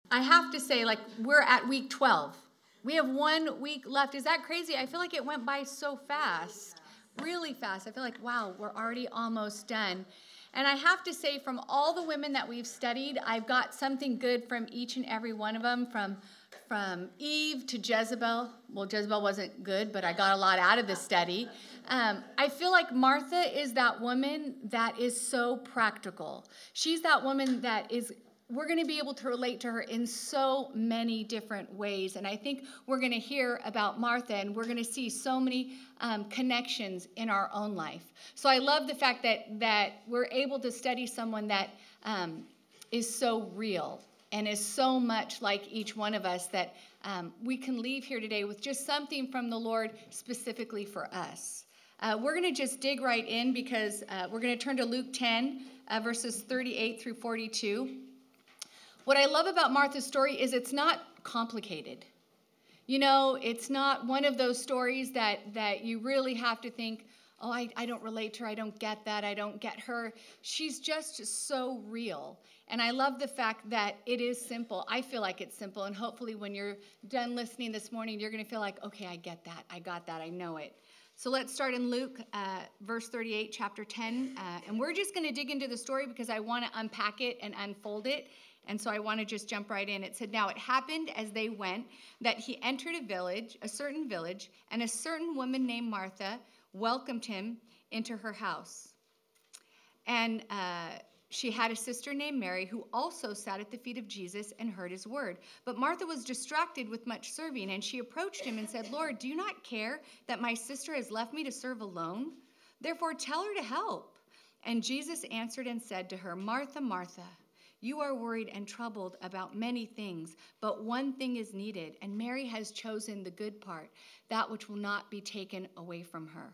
I have to say, like, we're at week 12. We have 1 week left. Is that crazy? I feel like it went by so fast, really fast. I feel like, wow, we're already almost done. And I have to say, from all the women that we've studied, I've got something good from each and every one of them, from Eve to Jezebel. Well, Jezebel wasn't good, but I got a lot out of this study. I feel like Martha is that woman that is so practical. She's that woman that is, we're going to be able to relate to her in so many different ways. And I think we're going to hear about Martha, and we're going to see so many connections in our own life. So I love the fact that we're able to study someone that is so real and is so much like each one of us that we can leave here today with just something from the Lord specifically for us. We're going to just dig right in because we're going to turn to Luke 10, verses 38 through 42. What I love about Martha's story is it's not complicated. You know, it's not one of those stories that you really have to think, oh, I don't relate to her, I don't get that, I don't get her. She's just so real. And I love the fact that it is simple. I feel like it's simple, and hopefully when you're done listening this morning, you're going to feel like, okay, I get that, I got that, I know it. So let's start in Luke, verse 38, chapter 10. And we're just going to dig into the story because I want to unpack it and unfold it. And so I want to just jump right in. It said, now it happened as they went that he entered a certain village, and a certain woman named Martha welcomed him into her house. And she had a sister named Mary who also sat at the feet of Jesus and heard his word. But Martha was distracted with much serving, and she approached him and said, Lord, do you not care that my sister has left me to serve alone? Therefore tell her to help. And Jesus answered and said to her, Martha, Martha, you are worried and troubled about many things, but one thing is needed, and Mary has chosen the good part, that which will not be taken away from her.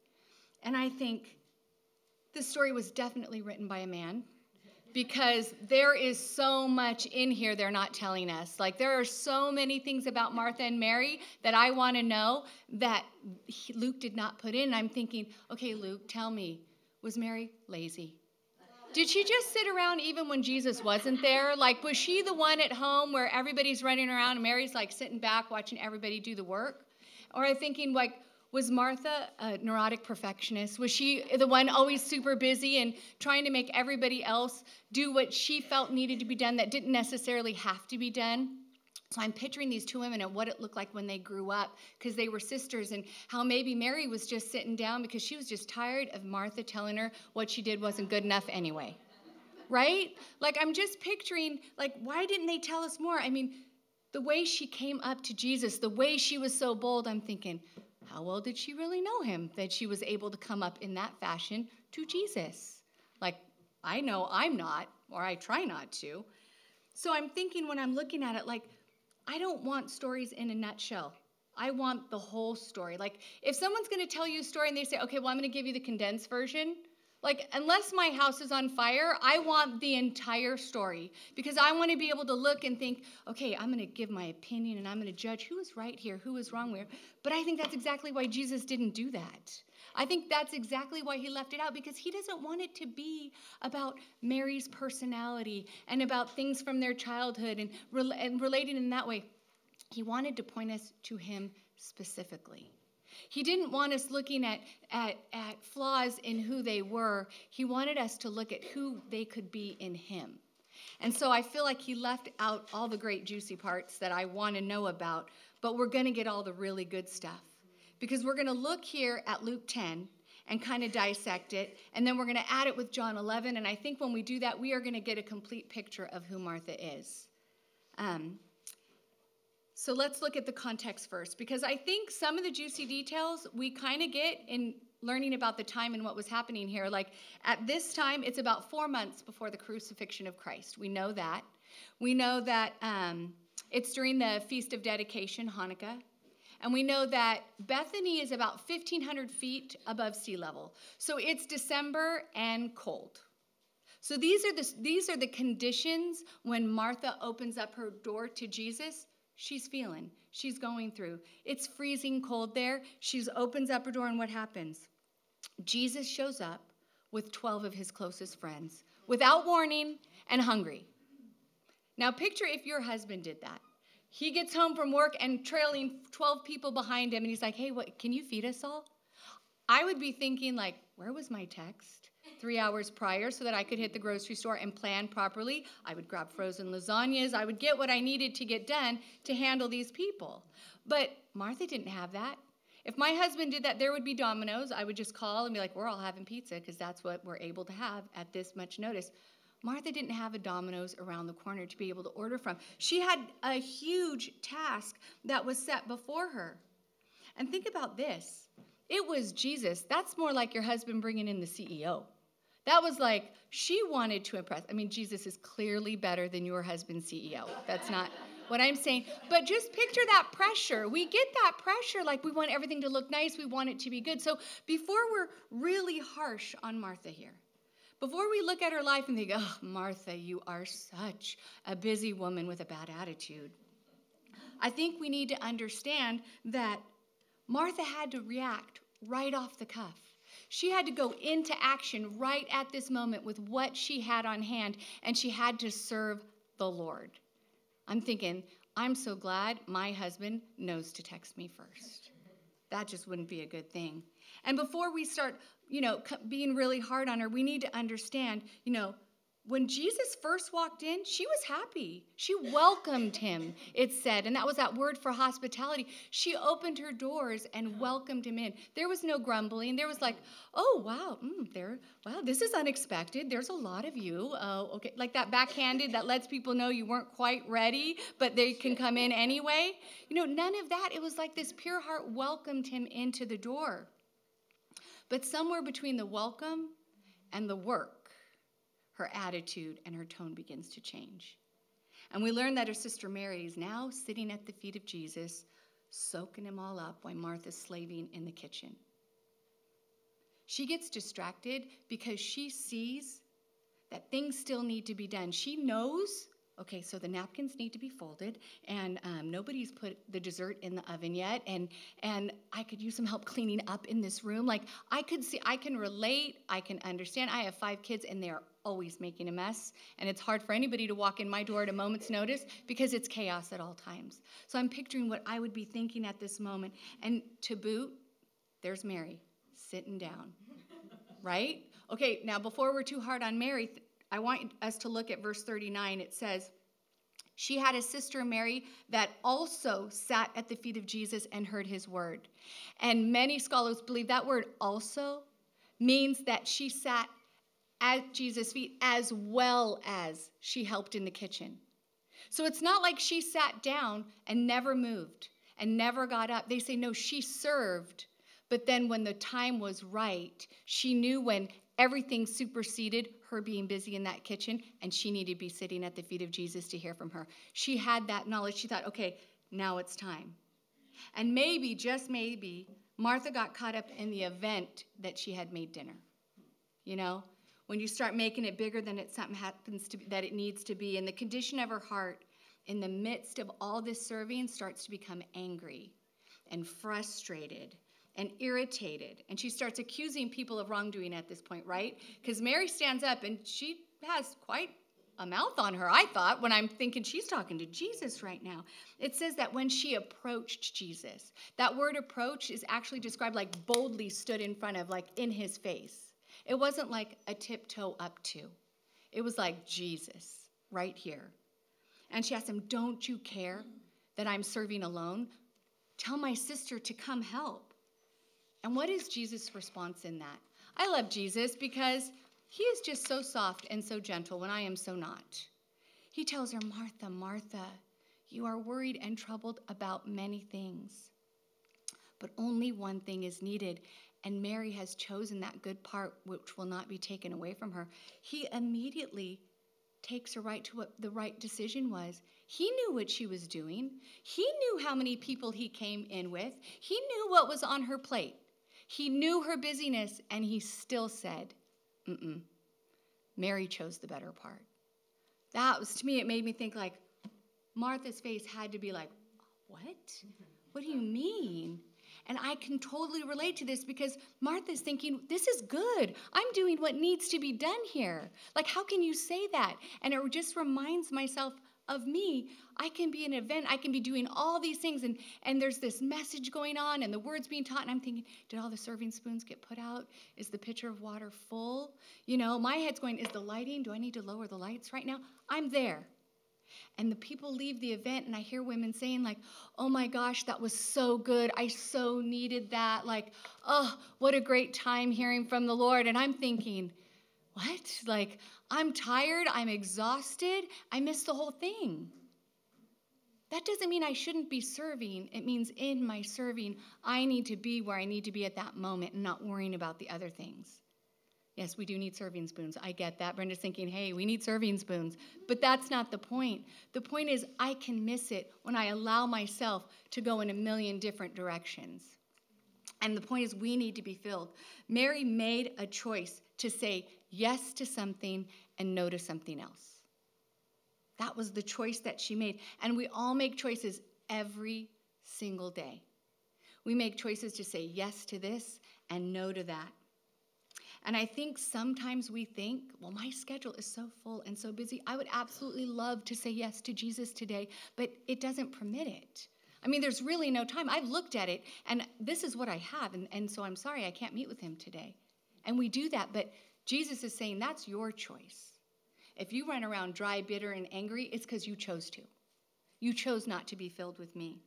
And I think this story was definitely written by a man, because there is so much in here they're not telling us. Like, there are so many things about Martha and Mary that I want to know that Luke did not put in. And I'm thinking, okay, Luke, tell me, was Mary lazy? Did she just sit around even when Jesus wasn't there? Like, was she the one at home where everybody's running around and Mary's like sitting back watching everybody do the work? Or I'm thinking, like, was Martha a neurotic perfectionist? Was she the one always super busy and trying to make everybody else do what she felt needed to be done that didn't necessarily have to be done? So I'm picturing these two women and what it looked like when they grew up, because they were sisters, and how maybe Mary was just sitting down because she was just tired of Martha telling her what she did wasn't good enough anyway, right? Like, I'm just picturing, like, why didn't they tell us more? I mean, the way she came up to Jesus, the way she was so bold, I'm thinking, how well did she really know him that she was able to come up in that fashion to Jesus? Like, I know I'm not, or I try not to. So I'm thinking when I'm looking at it, like, I don't want stories in a nutshell. I want the whole story. Like, if someone's going to tell you a story and they say, okay, well, I'm going to give you the condensed version, like, unless my house is on fire, I want the entire story, because I want to be able to look and think, okay, I'm going to give my opinion and I'm going to judge who is right here, who is wrong here. But I think that's exactly why Jesus didn't do that. I think that's exactly why he left it out, because he doesn't want it to be about Mary's personality and about things from their childhood and relating in that way. He wanted to point us to him specifically. He didn't want us looking at flaws in who they were. He wanted us to look at who they could be in him. And so I feel like he left out all the great juicy parts that I want to know about, but we're going to get all the really good stuff. Because we're going to look here at Luke 10 and kind of dissect it, and then we're going to add it with John 11, and I think when we do that, we are going to get a complete picture of who Martha is. So let's look at the context first, because I think some of the juicy details we kind of get in learning about the time and what was happening here. Like, at this time, it's about 4 months before the crucifixion of Christ. We know that. We know that it's during the Feast of Dedication, Hanukkah. And we know that Bethany is about 1,500 feet above sea level. So it's December and cold. So these are the conditions when Martha opens up her door to Jesus. She's feeling. She's going through. It's freezing cold there. She opens up her door, and what happens? Jesus shows up with 12 of his closest friends without warning and hungry. Now picture if your husband did that. He gets home from work and trailing 12 people behind him, and he's like, hey, what, can you feed us all? I would be thinking, like, where was my text 3 hours prior so that I could hit the grocery store and plan properly? I would grab frozen lasagnas. I would get what I needed to get done to handle these people. But Martha didn't have that. If my husband did that, there would be Domino's. I would just call and be like, we're all having pizza because that's what we're able to have at this much notice. Martha didn't have a Domino's around the corner to be able to order from. She had a huge task that was set before her. And think about this. It was Jesus. That's more like your husband bringing in the CEO. That was like, she wanted to impress. I mean, Jesus is clearly better than your husband's CEO. That's not what I'm saying. But just picture that pressure. We get that pressure, like we want everything to look nice. We want it to be good. So before we're really harsh on Martha here, before we look at her life and think, oh, Martha, you are such a busy woman with a bad attitude, I think we need to understand that Martha had to react right off the cuff. She had to go into action right at this moment with what she had on hand, and she had to serve the Lord. I'm thinking, I'm so glad my husband knows to text me first. That just wouldn't be a good thing. And before we start, being really hard on her, we need to understand, when Jesus first walked in, she was happy. She welcomed him, it said. And that was that word for hospitality. She opened her doors and welcomed him in. There was no grumbling. There was like, oh, wow, wow, this is unexpected. There's a lot of you. Oh, okay. Like that backhanded that lets people know you weren't quite ready, but they can come in anyway. None of that. It was like this pure heart welcomed him into the door. But somewhere between the welcome and the work, her attitude and her tone begins to change. And we learn that her sister Mary is now sitting at the feet of Jesus, soaking him all up while Martha's slaving in the kitchen. She gets distracted because she sees that things still need to be done. She knows, okay, so the napkins need to be folded, and nobody's put the dessert in the oven yet, and I could use some help cleaning up in this room. Like, I can relate, I can understand. I have 5 kids, and they're always making a mess, and it's hard for anybody to walk in my door at a moment's notice because it's chaos at all times. So I'm picturing what I would be thinking at this moment, and to boot, there's Mary sitting down, right? Okay, now before we're too hard on Mary, I want us to look at verse 39. It says, she had a sister, Mary, that also sat at the feet of Jesus and heard his word. And many scholars believe that word also means that she sat at Jesus' feet as well as she helped in the kitchen. So it's not like she sat down and never moved and never got up. They say, no, she served. But then when the time was right, she knew when everything superseded her being busy in that kitchen, and she needed to be sitting at the feet of Jesus to hear from her. She had that knowledge. She thought, okay, now it's time. And maybe, just maybe, Martha got caught up in the event that she had made dinner. When you start making it bigger than something happens to be, that it needs to be, and the condition of her heart in the midst of all this serving starts to become angry and frustrated and irritated. And she starts accusing people of wrongdoing at this point, right? Because Mary stands up, and she has quite a mouth on her, I thought, when I'm thinking she's talking to Jesus right now. It says that when she approached Jesus, that word approach is actually described like boldly stood in front of, like in his face. It wasn't like a tiptoe up to. It was like Jesus right here. And she asked him, don't you care that I'm serving alone? Tell my sister to come help. And what is Jesus' response in that? I love Jesus because he is just so soft and so gentle when I am so not. He tells her, Martha, Martha, you are worried and troubled about many things, but only one thing is needed. And Mary has chosen that good part which will not be taken away from her. He immediately takes her right to what the right decision was. He knew what she was doing. He knew how many people he came in with. He knew what was on her plate. He knew her busyness, and he still said, Mary chose the better part. That was, to me, it made me think like, Martha's face had to be like, what? What do you mean? And I can totally relate to this because Martha's thinking, this is good. I'm doing what needs to be done here. Like, how can you say that? And it just reminds myself of me, I can be an event. I can be doing all these things. And there's this message going on and the words being taught. And I'm thinking, did all the serving spoons get put out? Is the pitcher of water full? You know, my head's going, is the lighting? Do I need to lower the lights right now? I'm there. And the people leave the event and I hear women saying like, oh my gosh, that was so good. I so needed that. Like, oh, what a great time hearing from the Lord. And I'm thinking, what? Like, I'm tired. I'm exhausted. I missed the whole thing. That doesn't mean I shouldn't be serving. It means in my serving, I need to be where I need to be at that moment and not worrying about the other things. Yes, we do need serving spoons. I get that. Brenda's thinking, hey, we need serving spoons. But that's not the point. The point is I can miss it when I allow myself to go in a million different directions. And the point is we need to be filled. Mary made a choice to say yes to something and no to something else. That was the choice that she made. And we all make choices every single day. We make choices to say yes to this and no to that. And I think sometimes we think, well, my schedule is so full and so busy. I would absolutely love to say yes to Jesus today, but it doesn't permit it. I mean, there's really no time. I've looked at it, and this is what I have, and so I'm sorry I can't meet with him today. And we do that, but Jesus is saying that's your choice. If you run around dry, bitter, and angry, it's because you chose to. You chose not to be filled with me.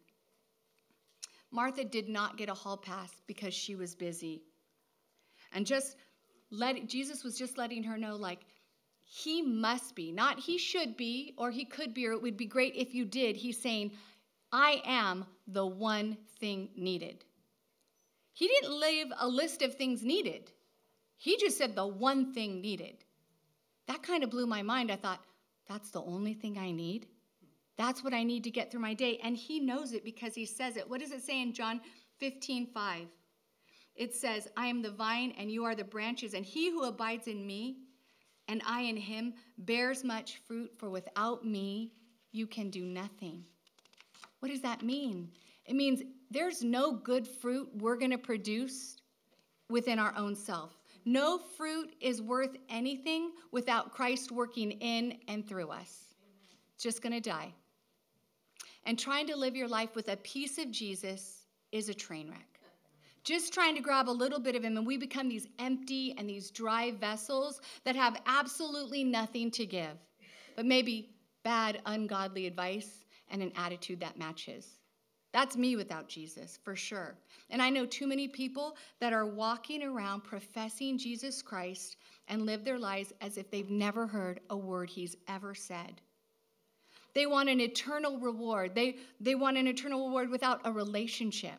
Martha did not get a hall pass because she was busy. And Jesus was just letting her know, like, he must be, not he should be, or he could be, or it would be great if you did. He's saying, I am the one thing needed. He didn't leave a list of things needed. He just said the one thing needed. That kind of blew my mind. I thought, that's the only thing I need? That's what I need to get through my day. And he knows it because he says it. What does it say in John 15:5? It says, I am the vine and you are the branches, and he who abides in me and I in him bears much fruit, for without me you can do nothing. What does that mean? It means there's no good fruit we're going to produce within our own self. No fruit is worth anything without Christ working in and through us. It's just going to die. And trying to live your life with a piece of Jesus is a train wreck. Just trying to grab a little bit of him, and we become these empty and these dry vessels that have absolutely nothing to give, but maybe bad, ungodly advice and an attitude that matches. That's me without Jesus, for sure. And I know too many people that are walking around professing Jesus Christ and live their lives as if they've never heard a word he's ever said. They want an eternal reward. They want an eternal reward without a relationship.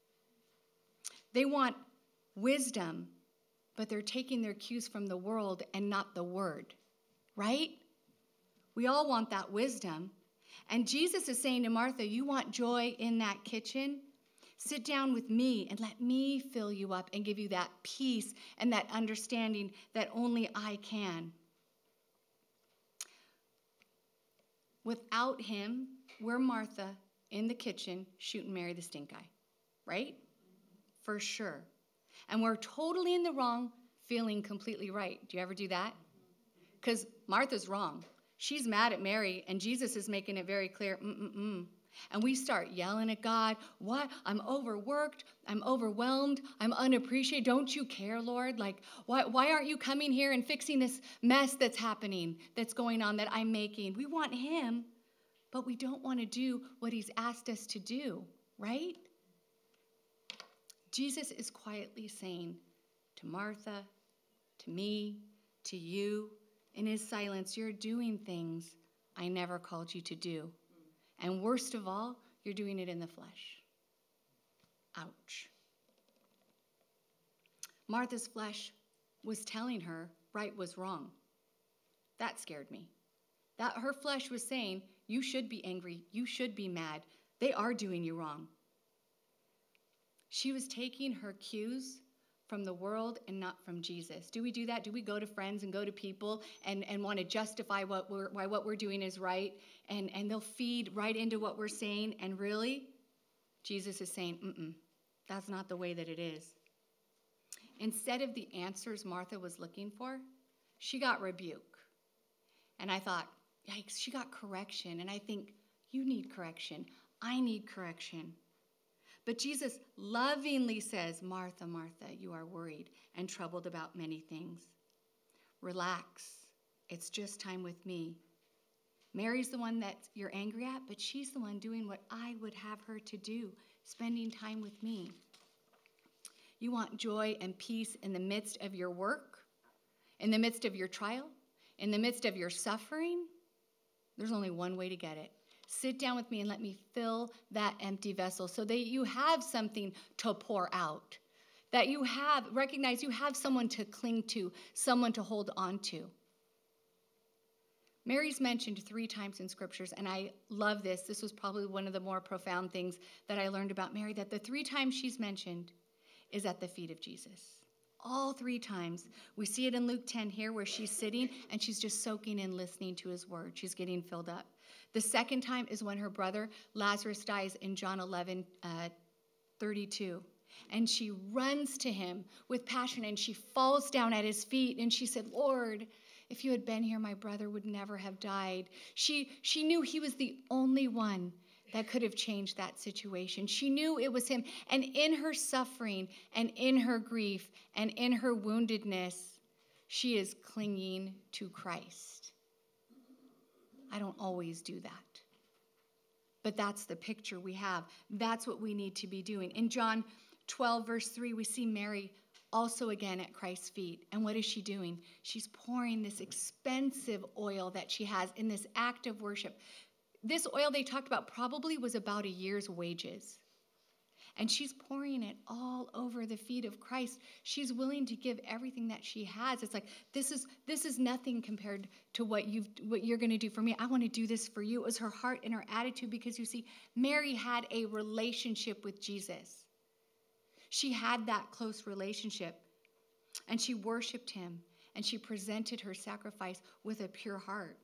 They want wisdom, but they're taking their cues from the world and not the word, right? We all want that wisdom. And Jesus is saying to Martha, you want joy in that kitchen? Sit down with me and let me fill you up and give you that peace and that understanding that only I can. Without him, we're Martha in the kitchen shooting Mary the stink eye, right? For sure. And we're totally in the wrong, feeling completely right. Do you ever do that? Because Martha's wrong. She's mad at Mary, and Jesus is making it very clear, And we start yelling at God, what? I'm overworked. I'm overwhelmed. I'm unappreciated. Don't you care, Lord? Like, why aren't you coming here and fixing this mess that's happening, that's going on, that I'm making? We want him, but we don't want to do what he's asked us to do, right? Jesus is quietly saying to Martha, to me, to you, in his silence, you're doing things I never called you to do. And worst of all, you're doing it in the flesh. Ouch. Martha's flesh was telling her right was wrong. That scared me. That her flesh was saying, you should be angry, you should be mad. They are doing you wrong. She was taking her cues from the world and not from Jesus. Do we do that? Do we go to friends and go to people and want to justify why what we're doing is right? And they'll feed right into what we're saying. And really, Jesus is saying, that's not the way that it is. Instead of the answers Martha was looking for, she got rebuke. And I thought, yikes, she got correction. And I think, you need correction. I need correction. But Jesus lovingly says, Martha, Martha, you are worried and troubled about many things. Relax. It's just time with me. Mary's the one that you're angry at, but she's the one doing what I would have her to do, spending time with me. You want joy and peace in the midst of your work, in the midst of your trial, in the midst of your suffering? There's only one way to get it. Sit down with me and let me fill that empty vessel so that you have something to pour out, that you recognize you have someone to cling to, someone to hold on to. Mary's mentioned 3 times in scriptures, and I love this. This was probably one of the more profound things that I learned about Mary, that the 3 times she's mentioned is at the feet of Jesus. All 3 times. We see it in Luke 10 here where she's sitting and she's just soaking in, listening to his word. She's getting filled up. The second time is when her brother Lazarus dies in John 11:32. And she runs to him with passion and she falls down at his feet and she said, Lord, if you had been here, my brother would never have died. She knew he was the only one that could have changed that situation. She knew it was him. And in her suffering and in her grief and in her woundedness, she is clinging to Christ. I don't always do that. But that's the picture we have. That's what we need to be doing. In John 12, verse 3, we see Mary also again at Christ's feet. And what is she doing? She's pouring this expensive oil that she has in this act of worship. This oil they talked about probably was about a year's wages. And she's pouring it all over the feet of Christ. She's willing to give everything that she has. It's like, this is nothing compared to what you're going to do for me. I want to do this for you. It was her heart and her attitude, because you see, Mary had a relationship with Jesus. She had that close relationship, and she worshiped him, and she presented her sacrifice with a pure heart.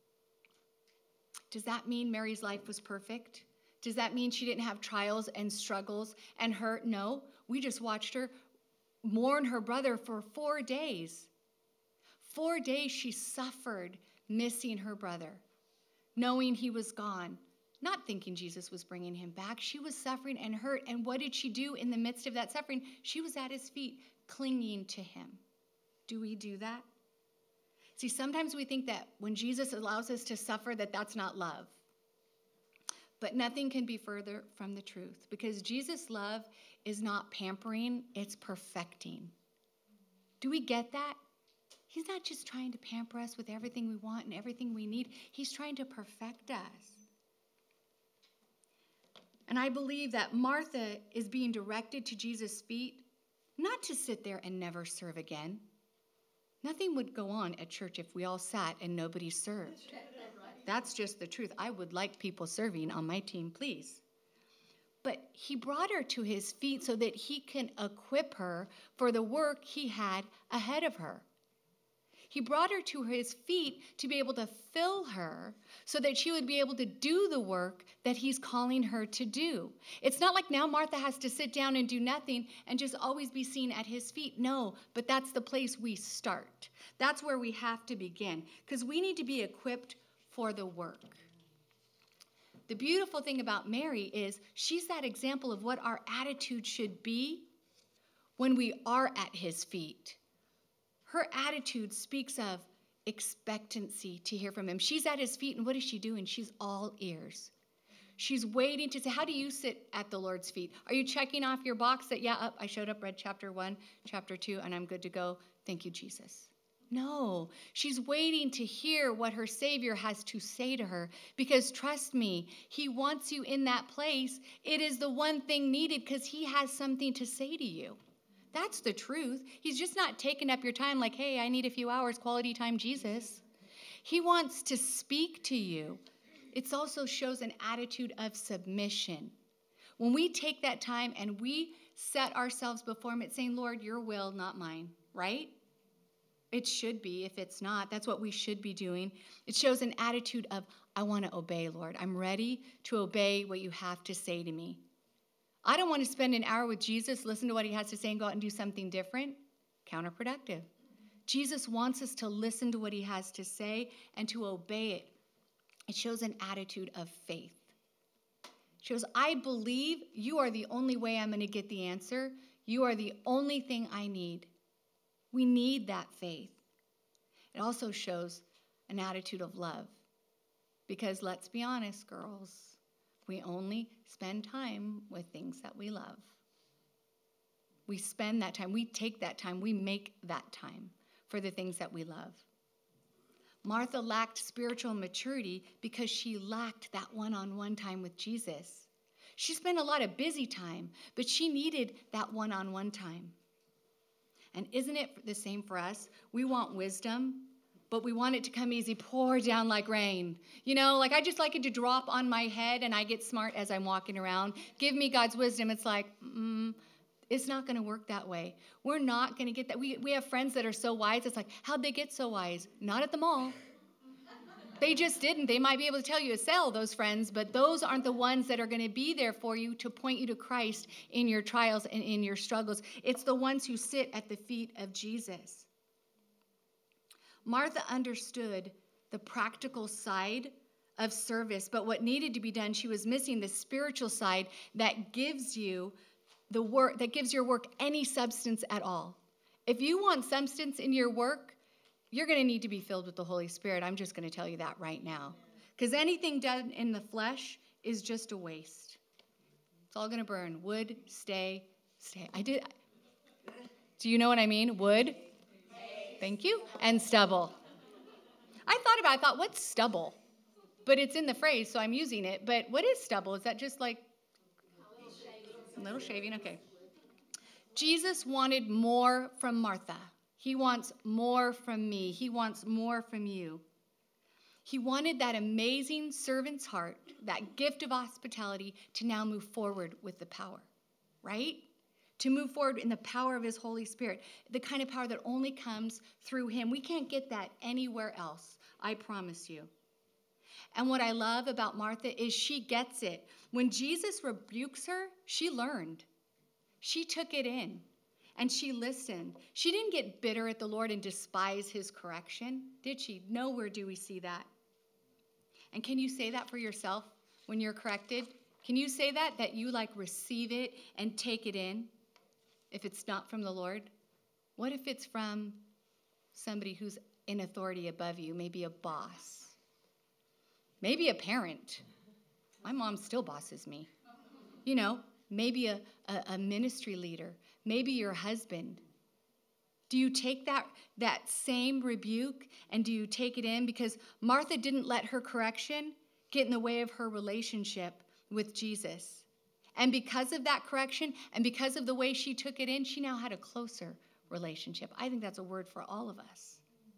Does that mean Mary's life was perfect? Does that mean she didn't have trials and struggles and hurt? No, we just watched her mourn her brother for 4 days. 4 days she suffered missing her brother, knowing he was gone, not thinking Jesus was bringing him back. She was suffering and hurt. And what did she do in the midst of that suffering? She was at his feet, clinging to him. Do we do that? See, sometimes we think that when Jesus allows us to suffer, that's not love. But nothing can be further from the truth, because Jesus' love is not pampering, it's perfecting. Do we get that? He's not just trying to pamper us with everything we want and everything we need. He's trying to perfect us. And I believe that Martha is being directed to Jesus' feet, not to sit there and never serve again. Nothing would go on at church if we all sat and nobody served. That's just the truth. I would like people serving on my team, please. But he brought her to his feet so that he can equip her for the work he had ahead of her. He brought her to his feet to be able to fill her so that she would be able to do the work that he's calling her to do. It's not like now Martha has to sit down and do nothing and just always be seen at his feet. No, but that's the place we start. That's where we have to begin, because we need to be equipped for the work. The beautiful thing about Mary is she's that example of what our attitude should be when we are at his feet. Her attitude speaks of expectancy to hear from him. She's at his feet, and what is she doing? She's all ears. She's waiting to say, how do you sit at the Lord's feet? Are you checking off your box that, I showed up, read chapter 1, chapter 2, and I'm good to go? Thank you, Jesus. No, she's waiting to hear what her Savior has to say to her, because trust me, he wants you in that place. It is the one thing needed, because he has something to say to you. That's the truth. He's just not taking up your time like, hey, I need a few hours, quality time, Jesus. He wants to speak to you. It also shows an attitude of submission. When we take that time and we set ourselves before him, it's saying, Lord, your will, not mine, right? It should be. If it's not, that's what we should be doing. It shows an attitude of, I want to obey, Lord. I'm ready to obey what you have to say to me. I don't want to spend an hour with Jesus, listen to what he has to say, and go out and do something different. Counterproductive. Jesus wants us to listen to what he has to say and to obey it It shows an attitude of faith. It shows, I believe you are the only way I'm going to get the answer. You are the only thing I need. We need that faith. It also shows an attitude of love. Because let's be honest, girls, we only spend time with things that we love. We spend that time, we take that time, we make that time for the things that we love. Martha lacked spiritual maturity because she lacked that one-on-one time with Jesus. She spent a lot of busy time, but she needed that one-on-one time. And isn't it the same for us? We want wisdom, but we want it to come easy, pour down like rain. You know, like I just like it to drop on my head and I get smart as I'm walking around. Give me God's wisdom. It's like, it's not going to work that way. We're not going to get that. We have friends that are so wise. It's like, how'd they get so wise? Not at the mall. They just didn't. They might be able to tell you to sell those friends, but those aren't the ones that are going to be there for you to point you to Christ in your trials and in your struggles. It's the ones who sit at the feet of Jesus. Martha understood the practical side of service, but what needed to be done, she was missing the spiritual side that gives you the work, that gives your work any substance at all. If you want substance in your work, you're going to need to be filled with the Holy Spirit. I'm just going to tell you that right now. Because anything done in the flesh is just a waste. It's all going to burn. Wood, stay. Do you know what I mean? Wood. Thank you. And stubble. I thought, what's stubble? But it's in the phrase, so I'm using it. But what is stubble? Is that just like a little shaving? Okay. Jesus wanted more from Martha. He wants more from me. He wants more from you. He wanted that amazing servant's heart, that gift of hospitality, to now move forward with the power, right? To move forward in the power of his Holy Spirit, the kind of power that only comes through him. We can't get that anywhere else, I promise you. And what I love about Martha is she gets it. When Jesus rebukes her, she learned. She took it in. And she listened. She didn't get bitter at the Lord and despise his correction, did she? Nowhere do we see that. And can you say that for yourself when you're corrected? Can you say that you like receive it and take it in if it's not from the Lord? What if it's from somebody who's in authority above you, maybe a boss, maybe a parent? My mom still bosses me. You know, maybe a ministry leader. Maybe your husband. Do you take that same rebuke and do you take it in? Because Martha didn't let her correction get in the way of her relationship with Jesus. And because of that correction and because of the way she took it in, she now had a closer relationship. I think that's a word for all of us.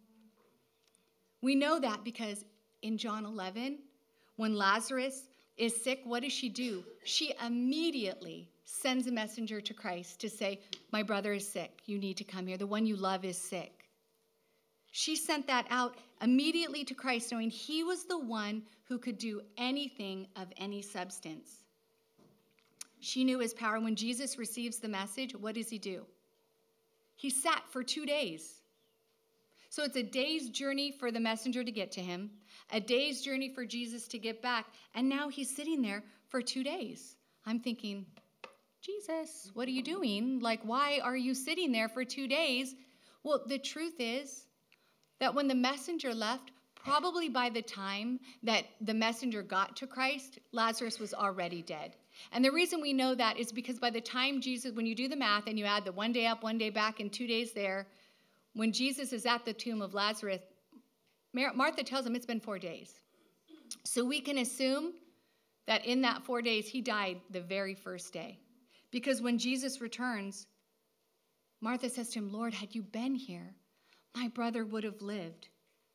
We know that because in John 11, when Lazarus is sick, what does she do? She immediately sends a messenger to Christ to say, my brother is sick. You need to come here. The one you love is sick. She sent that out immediately to Christ, knowing he was the one who could do anything of any substance. She knew his power. When Jesus receives the message, what does he do? He sat for 2 days. So it's a day's journey for the messenger to get to him, a day's journey for Jesus to get back, and now he's sitting there for 2 days. I'm thinking, Jesus, what are you doing? Like, why are you sitting there for 2 days? Well, the truth is that when the messenger left, probably by the time that the messenger got to Christ, Lazarus was already dead. And the reason we know that is because by the time Jesus, when you do the math and you add the 1 day up, 1 day back, and 2 days there, when Jesus is at the tomb of Lazarus, Martha tells him it's been 4 days. So we can assume that in that 4 days, he died the very first day. Because when Jesus returns, Martha says to him, Lord, had you been here, my brother would have lived.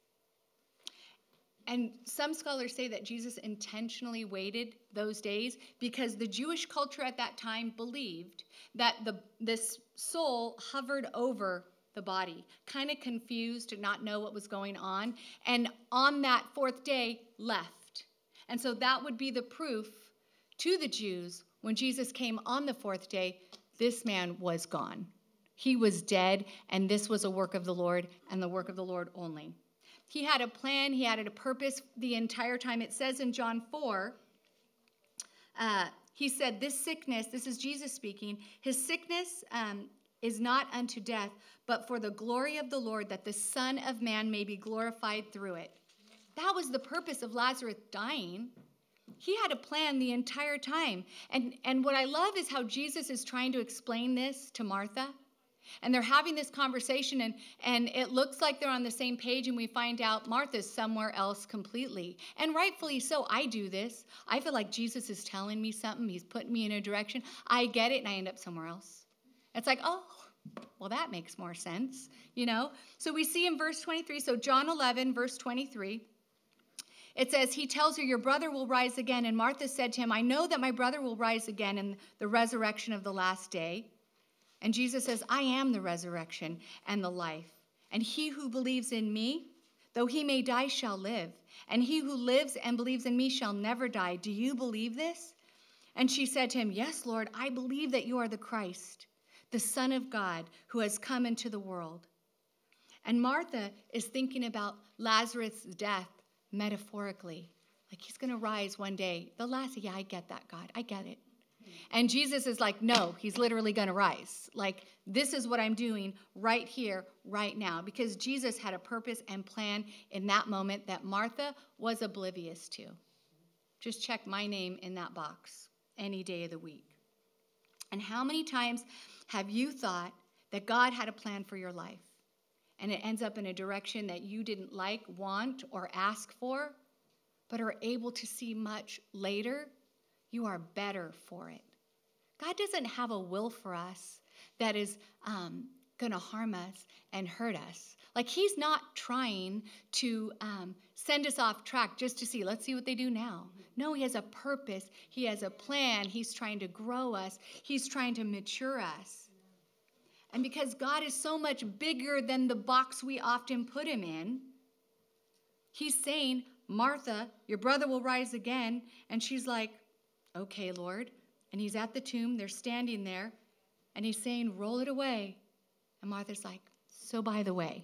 And some scholars say that Jesus intentionally waited those days because the Jewish culture at that time believed that this soul hovered over the body, kind of confused, to not know what was going on, and on that 4th day left. And so that would be the proof to the Jews when Jesus came on the 4th day, this man was gone. He was dead, and this was a work of the Lord and the work of the Lord only. He had a plan. He had a purpose the entire time. It says in John 4, he said, this sickness, this is Jesus speaking, his sickness is not unto death, but for the glory of the Lord, that the Son of Man may be glorified through it. That was the purpose of Lazarus dying. He had a plan the entire time. And what I love is how Jesus is trying to explain this to Martha. And they're having this conversation, and it looks like they're on the same page, and we find out Martha's somewhere else completely. And rightfully so. I do this. I feel like Jesus is telling me something. He's putting me in a direction. I get it, and I end up somewhere else. It's like, oh, well, that makes more sense, you know? So we see in verse 23, so John 11, verse 23, it says, he tells her, your brother will rise again. And Martha said to him, I know that my brother will rise again in the resurrection of the last day. And Jesus says, I am the resurrection and the life. And he who believes in me, though he may die, shall live. And he who lives and believes in me shall never die. Do you believe this? And she said to him, yes, Lord, I believe that you are the Christ, the Son of God, who has come into the world. And Martha is thinking about Lazarus' death metaphorically. Like he's going to rise one day. The last, yeah, I get that, God. I get it. And Jesus is like, no, he's literally going to rise. Like, this is what I'm doing right here, right now. Because Jesus had a purpose and plan in that moment that Martha was oblivious to. Just check my name in that box any day of the week. And how many times have you thought that God had a plan for your life, and it ends up in a direction that you didn't like, want, or ask for, but are able to see much later? You are better for it. God doesn't have a will for us that is going to harm us and hurt us. Like he's not trying to send us off track just to see, let's see what they do now. No, he has a purpose. He has a plan. He's trying to grow us. He's trying to mature us. And because God is so much bigger than the box we often put him in, he's saying, Martha, your brother will rise again. And she's like, okay, Lord. And he's at the tomb. They're standing there. And he's saying, roll it away. And Martha's like, so by the way,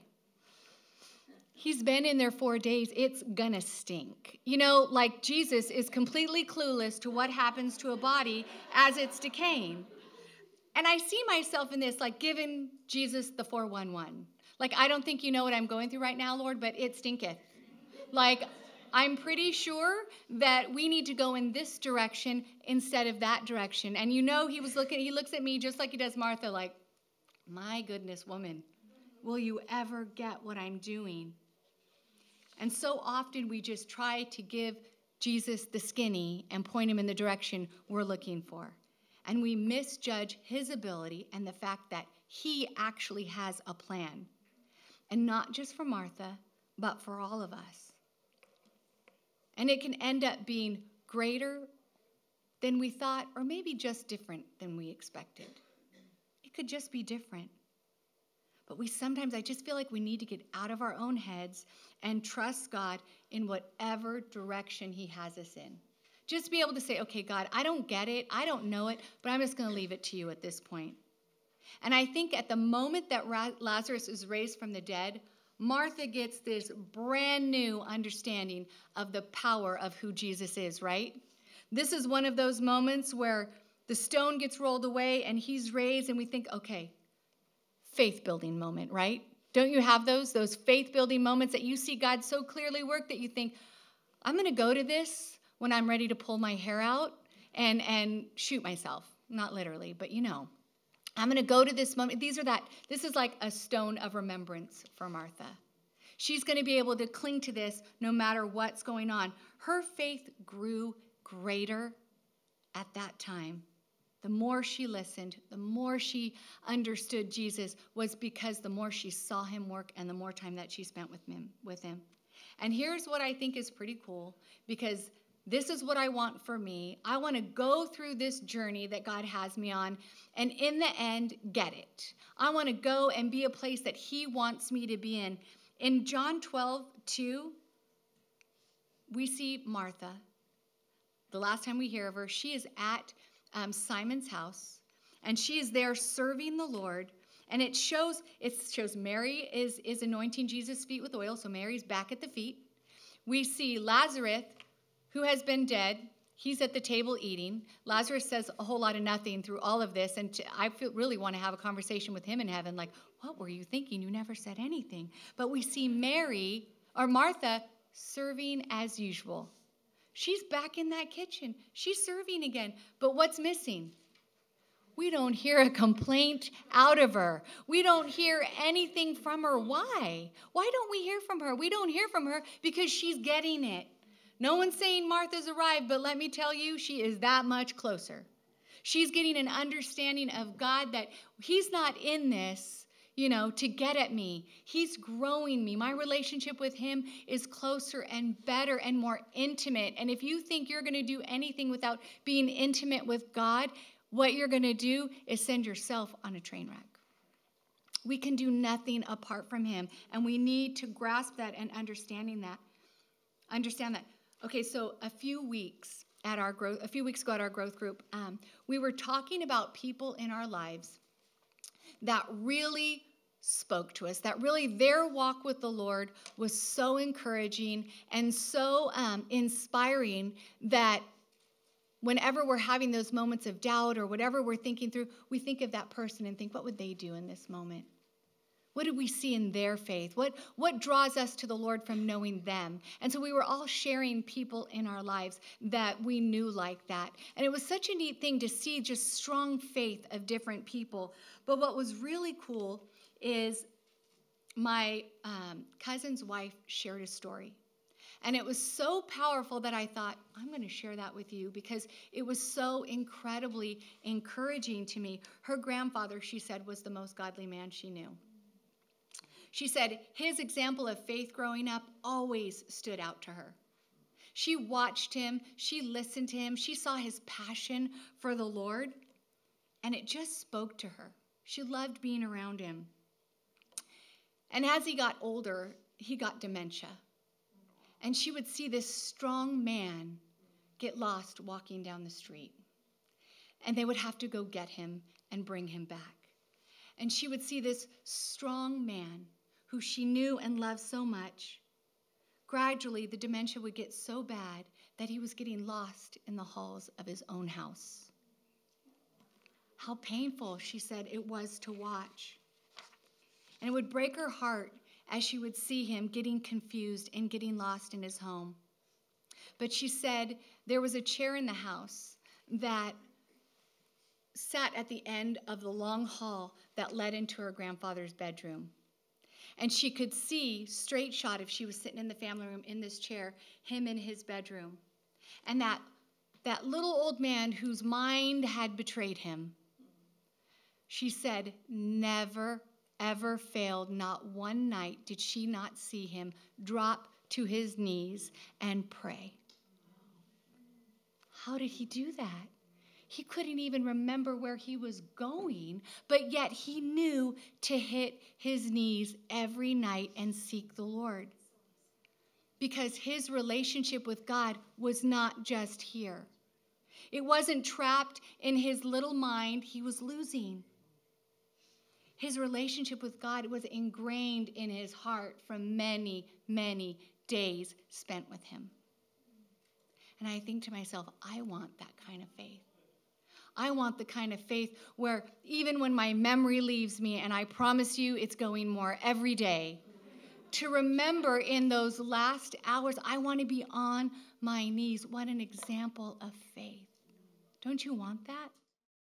he's been in there 4 days. It's gonna stink. You know, like Jesus is completely clueless to what happens to a body as it's decaying. And I see myself in this, like giving Jesus the 411. Like, I don't think you know what I'm going through right now, Lord, but it stinketh. Like, I'm pretty sure that we need to go in this direction instead of that direction. And you know, he looks at me just like he does Martha, like, my goodness, woman, will you ever get what I'm doing? And so often we just try to give Jesus the skinny and point him in the direction we're looking for. And we misjudge his ability and the fact that he actually has a plan. And not just for Martha, but for all of us. And it can end up being greater than we thought, or maybe just different than we expected. It could just be different. But I just feel like we need to get out of our own heads and trust God in whatever direction he has us in. Just be able to say, okay, God, I don't get it, I don't know it, but I'm just going to leave it to you at this point. And I think at the moment that Lazarus is raised from the dead, Martha gets this brand new understanding of the power of who Jesus is, right? This is one of those moments where the stone gets rolled away and he's raised and we think, okay, faith-building moment, right? Don't you have those faith-building moments that you see God so clearly work that you think, I'm going to go to this when I'm ready to pull my hair out and shoot myself. Not literally, but you know. I'm going to go to this moment. This is like a stone of remembrance for Martha. She's going to be able to cling to this no matter what's going on. Her faith grew greater at that time. The more she listened, the more she understood Jesus was because the more she saw him work and the more time that she spent with him. And here's what I think is pretty cool, because this is what I want for me. I want to go through this journey that God has me on, and in the end, get it. I want to go and be a place that he wants me to be in. In John 12:2, we see Martha. The last time we hear of her, she is at Simon's house, and she is there serving the Lord. And it shows Mary is anointing Jesus' feet with oil, so Mary's back at the feet. We see Lazarus, who has been dead. He's at the table eating. Lazarus says a whole lot of nothing through all of this, and I really want to have a conversation with him in heaven, like, what were you thinking? You never said anything. But we see Martha serving as usual. She's back in that kitchen. She's serving again. But what's missing? We don't hear a complaint out of her. We don't hear anything from her. Why? Why don't we hear from her? We don't hear from her because she's getting it. No one's saying Martha's arrived, but let me tell you, she is that much closer. She's getting an understanding of God that he's not in this, to get at me. He's growing me. My relationship with him is closer and better and more intimate. And if you think you're going to do anything without being intimate with God, what you're going to do is send yourself on a train wreck. We can do nothing apart from him, and we need to grasp that and understand that. Okay, so a few weeks ago at our growth group, we were talking about people in our lives that really spoke to us, that really their walk with the Lord was so encouraging and so inspiring that whenever we're having those moments of doubt or whatever we're thinking through, we think of that person and think, what would they do in this moment? What did we see in their faith? What draws us to the Lord from knowing them? And so we were all sharing people in our lives that we knew like that. And it was such a neat thing to see just strong faith of different people. But what was really cool is my cousin's wife shared a story. And it was so powerful that I thought, I'm going to share that with you because it was so incredibly encouraging to me. Her grandfather, she said, was the most godly man she knew. She said his example of faith growing up always stood out to her. She watched him, she listened to him, she saw his passion for the Lord, and it just spoke to her. She loved being around him. And as he got older, he got dementia. And she would see this strong man get lost walking down the street. And they would have to go get him and bring him back. And she would see this strong man who she knew and loved so much. Gradually, the dementia would get so bad that he was getting lost in the halls of his own house. How painful, she said, it was to watch. And it would break her heart as she would see him getting confused and getting lost in his home. But she said there was a chair in the house that sat at the end of the long hall that led into her grandfather's bedroom. And she could see, straight shot, if she was sitting in the family room in this chair, him in his bedroom. And that little old man whose mind had betrayed him, she said, never, ever failed. Not one night did she not see him drop to his knees and pray. How did he do that? He couldn't even remember where he was going, but yet he knew to hit his knees every night and seek the Lord. Because his relationship with God was not just here. It wasn't trapped in his little mind he was losing. His relationship with God was ingrained in his heart from many, many days spent with him. And I think to myself, I want that kind of faith. I want the kind of faith where even when my memory leaves me, and I promise you it's going more every day, to remember in those last hours, I want to be on my knees. What an example of faith. Don't you want that?